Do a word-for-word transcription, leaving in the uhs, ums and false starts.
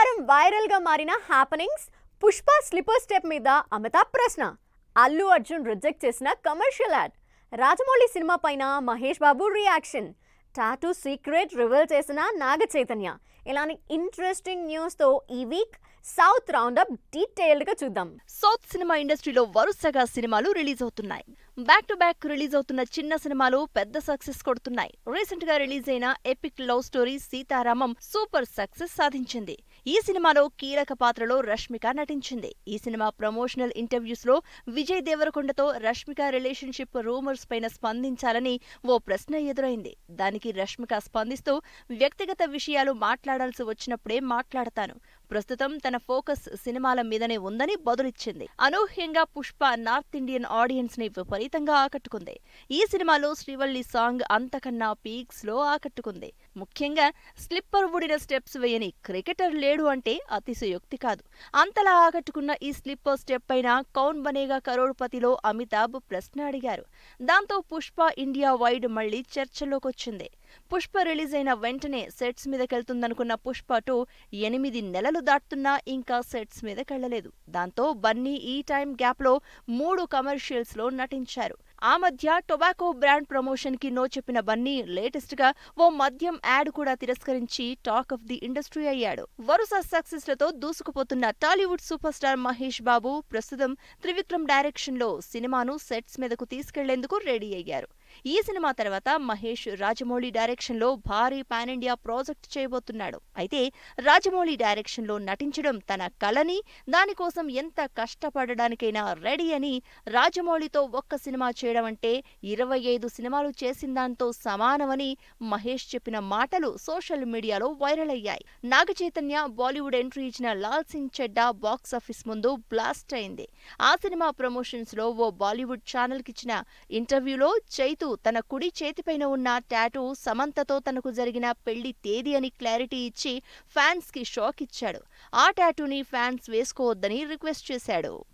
వారం వైరల్ గా మారిన హ్యాపెనింగ్స్, పుష్ప స్లిప్పర్ స్టెప్ మీద అమితాబ్ ప్రశ్న, అల్లు అర్జున్ రిజెక్ట్ చేసిన కమర్షియల్ యాడ్, రాజమౌళి సినిమా పైన Mahesh Babu reaction, tattoo secret reveal చేసిన నాగ చైతన్య. ఇలాంటి ఇంట్రెస్టింగ్ న్యూస్ తో ఈ వీక్ సౌత్ రౌండప్ డీటెయిల్డ్ గా చూద్దాం. సౌత్ సినిమా ఇండస్ట్రీలో వరుసగా సినిమాలు రిలీజ్ అవుతున్నాయి. బ్యాక్ టు బ్యాక్ రిలీజ్ అవుతున్న చిన్న సినిమాలు పెద్ద సక్సెస్ కొడుతున్నాయి. రీసెంట్ గా రిలీజ్ అయిన epic love story Sita Ramam super success సాధించింది. ఈ సినిమాలో కీలక పాత్రలో రష్మిక నటించింది. ఈ సినిమా ప్రమోషనల్ ఇంటర్వ్యూస్ లో విజయ్ దేవరకొండతో రష్మిక రిలేషన్షిప్ రూమర్స్ పైన స్పందించాలని ఓ ప్రశ్న ఎదురైంది. దానికి రష్మిక స్పందిస్తూ, వ్యక్తిగత విషయాలు మాట్లాడాల్సి వచ్చినప్పుడే మాట్లాడతాను, ప్రస్తుతం తన ఫోకస్ సినిమాల మీదనే ఉందని బదులిచ్చింది. అనూహ్యంగా పుష్ప నార్త్ ఇండియన్ ఆడియన్స్ ని విపరీతంగా ఆకట్టుకుంది. ఈ సినిమాలో శ్రీవల్లి సాంగ్ అంతకన్నా పీక్స్ లో ఆకట్టుకుంది. ముఖ్యంగా స్లిప్పర్ వుడిన స్టెప్స్ వేయని క్రికెటర్ లేడు అంటే అతిశయోక్తి కాదు. అంతలా ఆకట్టుకున్న ఈ స్లిప్పర్ స్టెప్ పైన కౌన్ బనేగా కరోడ్పతిలో అమితాబ్ ప్రశ్న అడిగారు. దాంతో పుష్ప ఇండియా వైడ్ మళ్లీ చర్చల్లోకొచ్చింది. పుష్ప రిలీజ్ అయిన వెంటనే సెట్స్ మీదకెళ్తుందనుకున్న పుష్ప టూ ఎనిమిది నెలలు దాటుతున్నా ఇంకా సెట్స్ మీదకెళ్లలేదు. దాంతో బన్నీ ఈ టైం గ్యాప్ లో మూడు కమర్షియల్స్ లో నటించారు. ఆ మధ్య టొబాకో బ్రాండ్ ప్రమోషన్ కి నో చెప్పిన బన్నీ లేటెస్ట్ గా ఓ మద్యం యాడ్ కూడా తిరస్కరించి టాక్ ఆఫ్ ది ఇండస్ట్రీ అయ్యాడు. వరుస సక్సెస్ లతో దూసుకుపోతున్న టాలీవుడ్ సూపర్ స్టార్ మహేష్ బాబు ప్రస్తుతం త్రివిక్రమ్ డైరెక్షన్ లో సినిమాను సెట్స్ మీదకు తీసుకెళ్లేందుకు రెడీ అయ్యారు. ఈ సినిమా తర్వాత మహేష్ రాజమౌళి డైరెక్షన్ లో భారీ పాన్ ఇండియా ప్రాజెక్ట్ చేయబోతున్నాడు. అయితే రాజమౌళి డైరెక్షన్ లో నటించడం తన కలని, దానికోసం ఎంత కష్టపడడానికైనా రెడీ అని, రాజమౌళితో ఒక్క సినిమా చేయడం అంటే ఇరవై ఐదు సినిమాలు చేసిందాంతో సమానమని మహేష్ చెప్పిన మాటలు సోషల్ మీడియాలో వైరల్ అయ్యాయి. నాగ చైతన్య బాలీవుడ్ ఎంట్రీ ఇచ్చిన లాల్ సింగ్ చెడ్డా బాక్సాఫీస్ ముందు బ్లాస్ట్ అయింది. ఆ సినిమా ప్రమోషన్స్ లో ఓ బాలీవుడ్ ఛానల్ కిచ్చిన ఇంటర్వ్యూలో చైతు తన కుడి చేతిపైన ఉన్న టాటూ సమంతతో తనకు జరిగిన పెళ్లి తేదీ అని క్లారిటీ ఇచ్చి ఫ్యాన్స్ కి షాక్ ఇచ్చాడు. ఆ టాటూని ఫ్యాన్స్ వేసుకోవద్దని రిక్వెస్ట్ చేశాడు.